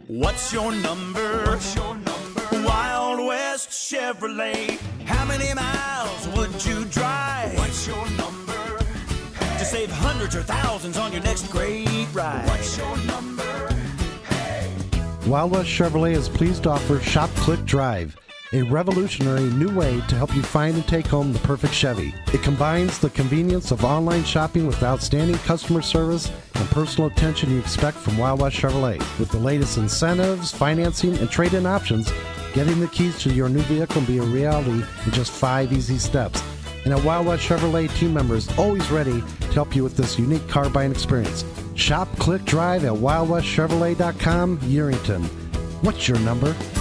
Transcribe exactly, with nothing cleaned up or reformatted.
What's your number? What's your number? Wild West Chevrolet. How many miles would you drive? What's your number? Hey. To save hundreds or thousands on your next great ride. What's your number? Hey. Wild West Chevrolet is pleased to offer Shop Click Drive, a revolutionary new way to help you find and take home the perfect Chevy. It combines the convenience of online shopping with outstanding customer service and personal attention you expect from Wild West Chevrolet. With the latest incentives, financing, and trade-in options, getting the keys to your new vehicle can be a reality in just five easy steps. And at Wild West Chevrolet, team members always ready to help you with this unique car buying experience. Shop Click Drive at wild west chevrolet dot com, Yerington. What's your number?